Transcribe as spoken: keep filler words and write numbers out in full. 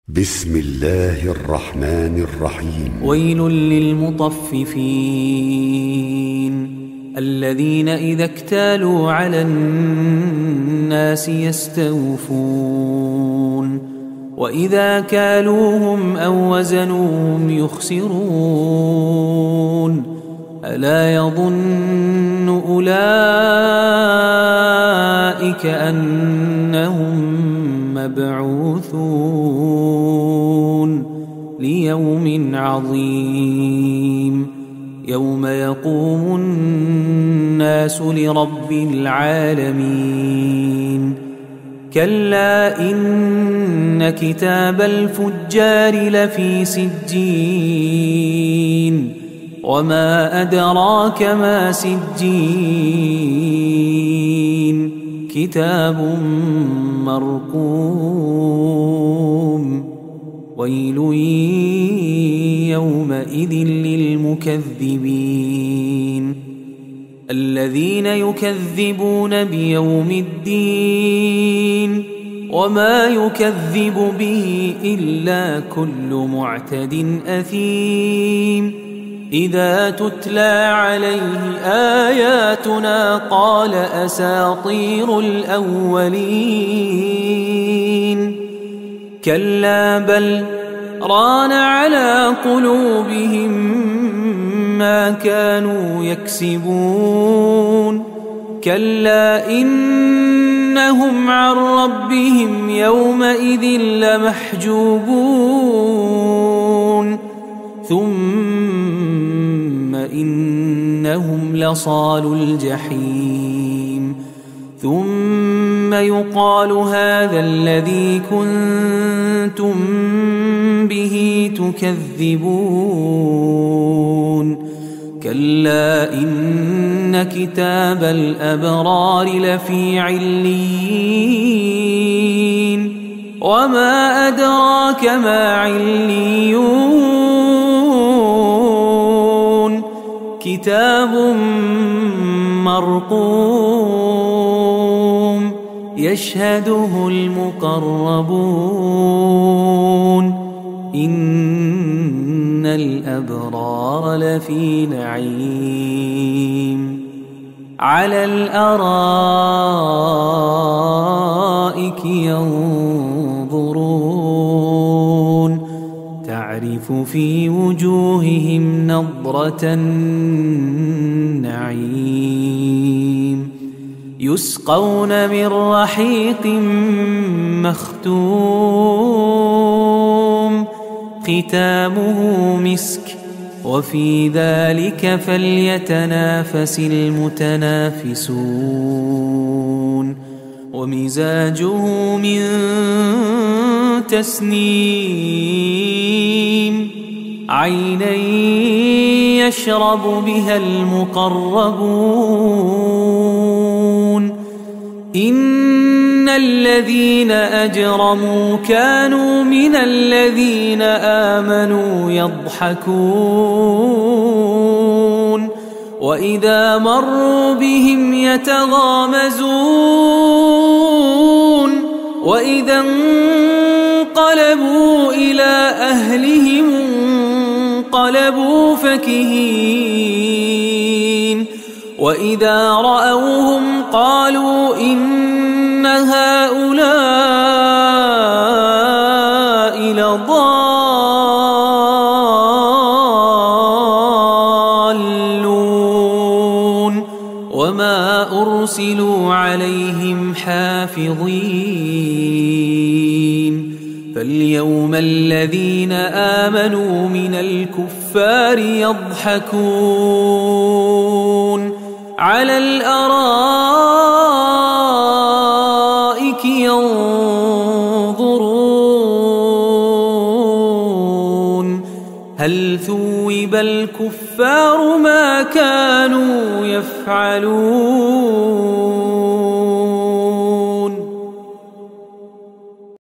بسم الله الرحمن الرحيم. ويل للمطففين الذين إذا اكتالوا على الناس يستوفون وإذا كالوهم أو وزنوهم يخسرون ألا يظن أولئك أنهم مبعوثون ليوم عظيم يوم يقوم الناس لرب العالمين كلا إن كتاب الفجار لفي سجين وما أدراك ما سجين كتاب مرقوم ويل يومئذ للمكذبين الذين يكذبون بيوم الدين وما يكذب به إلا كل معتد أثيم إذا تتلى عليه آياتنا قال أساطير الأولين كلا بل ران على قلوبهم ما كانوا يكسبون كلا إنهم عن ربهم يومئذ لمحجوبون ثم إنهم لصالو الجحيم ثم يقال هذا الذي كنتم به تكذبون كلا إن كتاب الأبرار لفي عليين وما أدراك ما عليون كتاب مرقوم يشهده المقربون إن الأبرار لفي نعيم على الأرائك ينظرون تعرف في وجوههم نضرة النعيم يسقون من رحيق مختوم ختامه مسك وفي ذلك فليتنافس المتنافسون ومزاجه من تسنيم عينا يشرب بها المقربون إن الذين أجرموا كانوا من الذين آمنوا يضحكون وإذا مروا بهم يتغامزون وإذا انقلبوا إلى أهلهم انقلبوا فكهين وإذا رأوهم قالوا إن هؤلاء لضالون وما أرسلوا عليهم حافظين فاليوم الذين آمنوا من الكفار يضحكون على الأرائك ينظرون هل ثوب الكفار ما كانوا يفعلون